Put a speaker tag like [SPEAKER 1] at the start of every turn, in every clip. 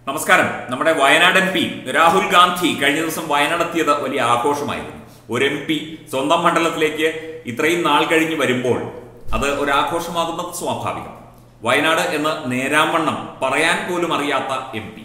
[SPEAKER 1] നമസ്കാരം. നമ്മുടെ Wayanad M P Rahul Gandhi കഴിഞ്ഞ ദിവസം വയനാടെത്തിയത് വലിയ ആഘോഷമായിരുന്നു. ഒരു എം പി സ്വന്തം മണ്ഡലത്തിലേക്ക് ഇത്രയും നാൾ കഴിഞ്ഞ് വരുമ്പോൾ അത് ഒരു ആഘോഷമാകുന്നത് സ്വാഭാവികം. വയനാട് എന്ന് നേരാംവണ്ണം പറയാൻ പോലും അറിയാത്ത എം പി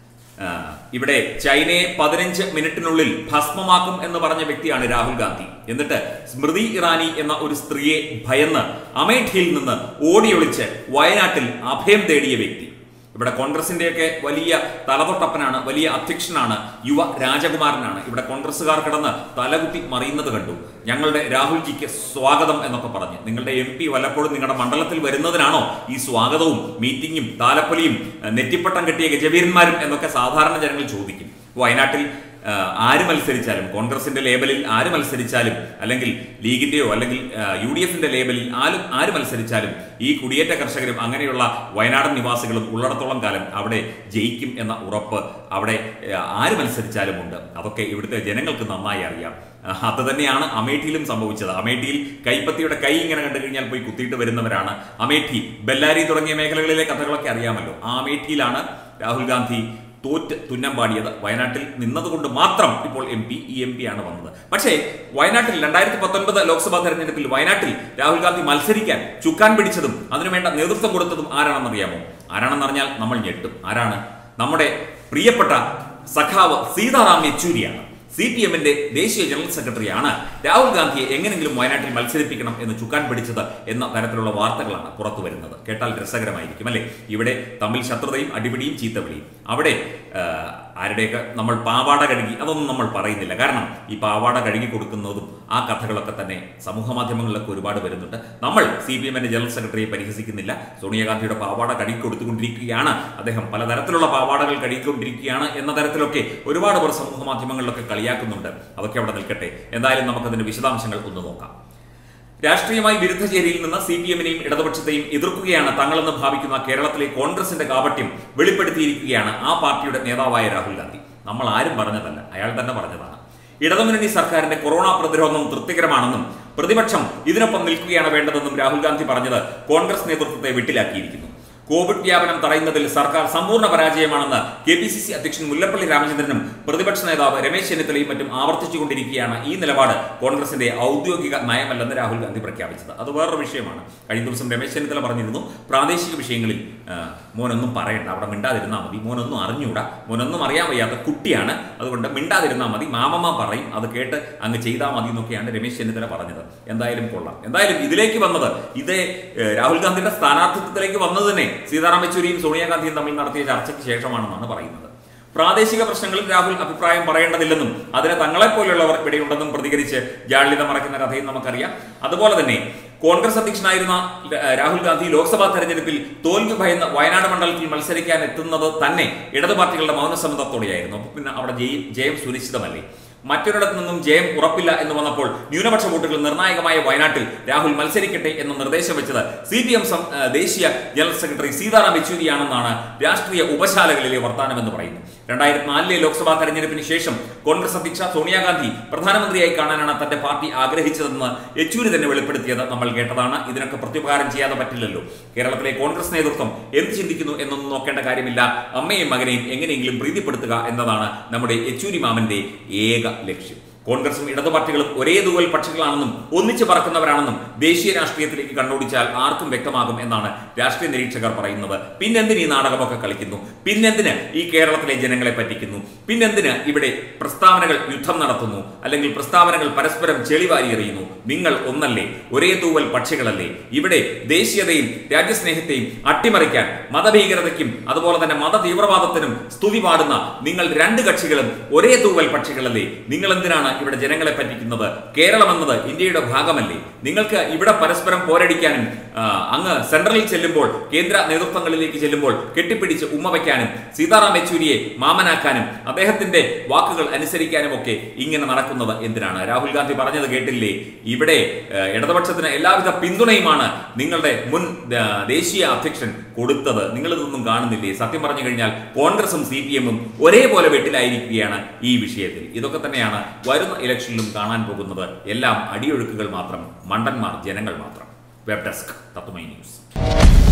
[SPEAKER 1] ഇവിടെ ചൈനയെ 15 മിനിറ്റിനുള്ളിൽ ഭസ്മമാക്കും എന്ന് പറഞ്ഞ വ്യക്തിയാണ് രാഹുൽ ഗാന്ധി. എന്നിട്ട് സ്മൃതി ഇറാനി എന്ന ഒരു സ്ത്രീയെ ഭയന്ന് അമേഠിയിൽ നിന്ന് ഓടിയൊളിച്ച് വയനാട്ടിൽ അഭയം തേടിയ വ്യക്തി. ഇവിടെ കോൺഗ്രസിന്റെയൊക്കെ വലിയ തലതൊട്ടപ്പനാണ്, വലിയ അധ്യക്ഷനാണ്, യുവ രാജകുമാരനാണ്. ഇവിടെ കോൺഗ്രസുകാർ കിടന്ന് തലകുത്തി മറിയുന്നത് കണ്ടു. ഞങ്ങളുടെ രാഹുൽജിക്ക് സ്വാഗതം എന്നൊക്കെ പറഞ്ഞ്. നിങ്ങളുടെ എം പി വല്ലപ്പോഴും നിങ്ങളുടെ മണ്ഡലത്തിൽ വരുന്നതിനാണോ ഈ സ്വാഗതവും മീറ്റിംഗും താലപ്പൊലിയും നെറ്റിപ്പട്ടം കെട്ടിയ ഗജവീരന്മാരും എന്നൊക്കെ സാധാരണ ജനങ്ങൾ ചോദിക്കും. വയനാട്ടിൽ ആര് മത്സരിച്ചാലും, കോൺഗ്രസിന്റെ ലേബലിൽ ആര് മത്സരിച്ചാലും, അല്ലെങ്കിൽ ലീഗിന്റെയോ അല്ലെങ്കിൽ UDFന്റെ ലേബലിൽ ആര് മത്സരിച്ചാലും ഈ കുടിയേറ്റ കർഷകരും അങ്ങനെയുള്ള വയനാടൻ നിവാസികളും ഉള്ളിടത്തോളം കാലം അവിടെ ജയിക്കും എന്ന ഉറപ്പ് അവിടെ ആര് മത്സരിച്ചാലും ഉണ്ട്. അതൊക്കെ ഇവിടുത്തെ ജനങ്ങൾക്ക് നന്നായി അറിയാം. അത് തന്നെയാണ് അമേഠിയിലും സംഭവിച്ചത്. അമേഠിയിൽ കൈപ്പത്തിയുടെ കൈ ഇങ്ങനെ കണ്ടു കഴിഞ്ഞാൽ പോയി കുത്തിയിട്ട് വരുന്നവരാണ്. അമേഠി, ബെല്ലാരി തുടങ്ങിയ മേഖലകളിലെ കഥകളൊക്കെ അറിയാമല്ലോ. ആ അമേഠിയിലാണ് രാഹുൽ ഗാന്ധി തോറ്റ് തുന്നം പാടിയത്. വയനാട്ടിൽ നിന്നതുകൊണ്ട് മാത്രം ഇപ്പോൾ ഈ എം പി ആണ് വന്നത്. പക്ഷേ വയനാട്ടിൽ 2019 ലോക്സഭാ തെരഞ്ഞെടുപ്പിൽ വയനാട്ടിൽ രാഹുൽ ഗാന്ധി മത്സരിക്കാൻ ചുക്കാൻ പിടിച്ചതും അതിനുവേണ്ട നേതൃത്വം കൊടുത്തതും ആരാണെന്നറിയാമോ? ആരാണെന്നറിഞ്ഞാൽ നമ്മൾ ഞെട്ടും. ആരാണ്? നമ്മുടെ പ്രിയപ്പെട്ട സഖാവ് സീതാറാം യെച്ചൂരിയാണ്. CPMന്റെ ദേശീയ ജനറൽ സെക്രട്ടറിയാണ് രാഹുൽ ഗാന്ധിയെ എങ്ങനെങ്കിലും വയനാട്ടിൽ മത്സരിപ്പിക്കണം എന്ന് ചുക്കാൻ പിടിച്ചത് എന്ന തരത്തിലുള്ള വാർത്തകളാണ് പുറത്തു വരുന്നത്. കേട്ടാൽ രസകരമായിരിക്കും അല്ലെ? ഇവിടെ തമ്മിൽ ശത്രുതയും അടിപിടിയും ചീത്തവിളിയും. അവിടെ ആരുടെയൊക്കെ നമ്മൾ പാവാട കഴുകി അതൊന്നും നമ്മൾ പറയുന്നില്ല. കാരണം ഈ പാവാട കഴുകി കൊടുക്കുന്നതും ആ കഥകളൊക്കെ തന്നെ സമൂഹ മാധ്യമങ്ങളിലൊക്കെ ഒരുപാട് വരുന്നുണ്ട്. നമ്മൾ CPMന്റെ ജനറൽ സെക്രട്ടറിയെ പരിഹസിക്കുന്നില്ല. സോണിയാഗാന്ധിയുടെ പാവാട കഴുകി കൊടുത്തുകൊണ്ടിരിക്കുകയാണ്, അദ്ദേഹം പലതരത്തിലുള്ള പാവാടകൾ കഴുകിക്കൊണ്ടിരിക്കുകയാണ് എന്ന തരത്തിലൊക്കെ ഒരുപാട് പേർ സമൂഹ മാധ്യമങ്ങളിലൊക്കെ കളിയാക്കുന്നുണ്ട്. അതൊക്കെ അവിടെ നിൽക്കട്ടെ. എന്തായാലും നമുക്കതിന്റെ വിശദാംശങ്ങൾ ഒന്ന് നോക്കാം. രാഷ്ട്രീയമായി വിരുദ്ധ ചേരിയിൽ നിന്ന് CPMനെയും ഇടതുപക്ഷത്തെയും എതിർക്കുകയാണ് തങ്ങളെന്ന് ഭാവിക്കുന്ന കേരളത്തിലെ കോൺഗ്രസിന്റെ കാപട്യം വെളിപ്പെടുത്തിയിരിക്കുകയാണ് ആ പാർട്ടിയുടെ നേതാവായ രാഹുൽ ഗാന്ധി. നമ്മൾ ആരും പറഞ്ഞതല്ല, അയാൾ തന്നെ പറഞ്ഞതാണ്. ഇടതുമുന്നണി സർക്കാരിന്റെ കൊറോണ പ്രതിരോധം തൃപ്തികരമാണെന്നും പ്രതിപക്ഷം ഇതിനൊപ്പം നിൽക്കുകയാണ് വേണ്ടതെന്നും രാഹുൽ ഗാന്ധി പറഞ്ഞത് കോൺഗ്രസ് നേതൃത്വത്തെ വെട്ടിലാക്കിയിരിക്കുന്നു. കോവിഡ് വ്യാപനം തടയുന്നതിൽ സർക്കാർ സമ്പൂർണ്ണ പരാജയമാണെന്ന് KPCC അധ്യക്ഷൻ മുല്ലപ്പള്ളി രാമചന്ദ്രനും പ്രതിപക്ഷ നേതാവ് രമേശ് ചെന്നിത്തലയും മറ്റും ആവർത്തിച്ചുകൊണ്ടിരിക്കുകയാണ്. ഈ നിലപാട് കോൺഗ്രസിന്റെ ഔദ്യോഗിക നയമല്ലെന്ന് രാഹുൽ ഗാന്ധി പ്രഖ്യാപിച്ചത്. അത് വേറൊരു വിഷയമാണ്. കഴിഞ്ഞ ദിവസം രമേശ് ചെന്നിത്തല പറഞ്ഞിരുന്നു, പ്രാദേശിക വിഷയങ്ങളിൽ മോനൊന്നും പറയണ്ട, അവിടെ മിണ്ടാതിരുന്നാൽ മതി, മോനൊന്നും അറിഞ്ഞൂടാ, മോനൊന്നും അറിയാൻ വയ്യാത്ത കുട്ടിയാണ്, അതുകൊണ്ട് മിണ്ടാതിരുന്നാൽ മതി, മാമമ്മ പറയും, അത് കേട്ട് അങ്ങ് ചെയ്താൽ മതി എന്നൊക്കെയാണ് രമേശ് ചെന്നിത്തല പറഞ്ഞത്. എന്തായാലും കൊള്ളാം. എന്തായാലും ഇതിലേക്ക് വന്നത്, ഇതേ രാഹുൽ ഗാന്ധിയുടെ സ്ഥാനാർത്ഥിത്വത്തിലേക്ക് വന്നത് തന്നെ സീതാറാം യെച്ചൂരിയും സോണിയാഗാന്ധിയും തമ്മിൽ നടത്തിയ ചർച്ചയ്ക്ക് ശേഷമാണെന്നാണ് പറയുന്നത്. പ്രാദേശിക പ്രശ്നങ്ങളിൽ രാഹുൽ അഭിപ്രായം പറയേണ്ടതില്ലെന്നും അതിന് തങ്ങളെപ്പോലുള്ളവർ ഇവിടെയുണ്ടെന്നും പ്രതികരിച്ച് ജാള്യത മറയ്ക്കുന്ന കഥയും നമുക്കറിയാം. അതുപോലെ തന്നെ കോൺഗ്രസ് അധ്യക്ഷനായിരുന്ന രാഹുൽ ഗാന്ധി ലോക്സഭാ തെരഞ്ഞെടുപ്പിൽ തോൽവി ഭയന്ന് വയനാട് മണ്ഡലത്തിൽ മത്സരിക്കാൻ എത്തുന്നത് തന്നെ ഇടതു പാർട്ടികളുടെ മൗനസമ്മതത്തോടെയായിരുന്നു. അപ്പൊ പിന്നെ അവിടെ ജയം സുനിശ്ചിതമല്ലേ? മറ്റൊരിടത്തു നിന്നും ജയം ഉറപ്പില്ല എന്ന് വന്നപ്പോൾ ന്യൂനപക്ഷ വോട്ടുകൾ നിർണായകമായ വയനാട്ടിൽ രാഹുൽ മത്സരിക്കട്ടെ എന്ന് നിർദ്ദേശം വെച്ചത് CPM ദേശീയ ജനറൽ സെക്രട്ടറി സീതാറാം യെച്ചൂരിയാണെന്നാണ് രാഷ്ട്രീയ ഉപശാലകളിലെ വർത്താനമെന്ന് പറയുന്നു. 2004 ലോക്സഭാ തെരഞ്ഞെടുപ്പിന് ശേഷം കോൺഗ്രസ് അധ്യക്ഷ സോണിയാഗാന്ധി പ്രധാനമന്ത്രിയായി കാണാനാണ് തന്റെ പാർട്ടി ആഗ്രഹിച്ചതെന്ന് യെച്ചൂരി തന്നെ വെളിപ്പെടുത്തിയത് നമ്മൾ കേട്ടതാണ്. ഇതിനൊക്കെ പ്രത്യുപകാരം ചെയ്യാതെ പറ്റില്ലല്ലോ. കേരളത്തിലെ കോൺഗ്രസ് നേതൃത്വം എന്ത് ചിന്തിക്കുന്നു എന്നൊന്നും നോക്കേണ്ട കാര്യമില്ല. അമ്മയും മകനെയും എങ്ങനെയെങ്കിലും പ്രീതിപ്പെടുത്തുക എന്നതാണ് നമ്മുടെ യെച്ചൂരി മാമന്റെ ഏക ലക്ഷ്യം. കോൺഗ്രസും ഇടതു പാർട്ടികളും ഒരേ തൂവൽ പക്ഷികളാണെന്നും ഒന്നിച്ച് പറക്കുന്നവരാണെന്നും ദേശീയ രാഷ്ട്രീയത്തിലേക്ക് കണ്ണോടിച്ചാൽ ആർക്കും വ്യക്തമാകും എന്നാണ് രാഷ്ട്രീയ നിരീക്ഷകർ പറയുന്നത്. പിന്നെന്തിന് ഈ നാടകമൊക്കെ കളിക്കുന്നു? പിന്നെന്തിന് ഈ കേരളത്തിലെ ജനങ്ങളെ പറ്റിക്കുന്നു? പിന്നെന്തിന് ഇവിടെ പ്രസ്താവനകൾ യുദ്ധം നടത്തുന്നു? അല്ലെങ്കിൽ പ്രസ്താവനകൾ പരസ്പരം ചെളിവാരി എറിയുന്നു? നിങ്ങൾ ഒന്നല്ലേ, ഒരേ തൂവൽ പക്ഷികളല്ലേ? ഇവിടെ ദേശീയതയും രാജ്യസ്നേഹത്തെയും അട്ടിമറിക്കാൻ മതഭീകരതയ്ക്കും അതുപോലെ തന്നെ മത തീവ്രവാദത്തിനും സ്തുതി പാടുന്ന നിങ്ങൾ രണ്ട് കക്ഷികളും ഒരേ തൂവൽ പക്ഷികളല്ലേ? നിങ്ങൾ എന്തിനാണ് ഇവിടെ ജനങ്ങളെ പറ്റിക്കുന്നത്? കേരളം എന്നത് ഇന്ത്യയുടെ ഭാഗമല്ലേ? നിങ്ങൾക്ക് ഇവിടെ പരസ്പരം പോരടിക്കാനും അങ്ങ് സെൻട്രലിൽ ചെല്ലുമ്പോൾ, കേന്ദ്ര നേതൃത്വങ്ങളിലേക്ക് ചെല്ലുമ്പോൾ കെട്ടിപ്പിടിച്ച് ഉമ്മ വയ്ക്കാനും സീതാറാം യെച്ചൂരിയെ മാമനാക്കാനും അദ്ദേഹത്തിന്റെ വാക്കുകൾ അനുസരിക്കാനും ഒക്കെ ഇങ്ങനെ നടക്കുന്നത് എന്തിനാണ്? രാഹുൽ ഗാന്ധി പറഞ്ഞത് കേട്ടില്ലേ? ഇവിടെ ഇടതുപക്ഷത്തിന് എല്ലാവിധ പിന്തുണയുമാണ് നിങ്ങളുടെ മുൻ ദേശീയ അധ്യക്ഷൻ കൊടുത്തത്. നിങ്ങളിതൊന്നും കാണുന്നില്ലേ? സത്യം പറഞ്ഞു കഴിഞ്ഞാൽ കോൺഗ്രസും CPMും ഒരേപോലെ വെട്ടിലായിരിക്കുകയാണ് ഈ വിഷയത്തിൽ. ഇതൊക്കെ തന്നെയാണ് വരുന്ന ഇലക്ഷനിലും കാണാൻ പോകുന്നത്. എല്ലാം അടിയൊഴുക്കുകൾ മാത്രം, മണ്ടന്മാർ ജനങ്ങൾ മാത്രം. വെബ് ഡെസ്ക് തത്തുമൈ ന്യൂസ്.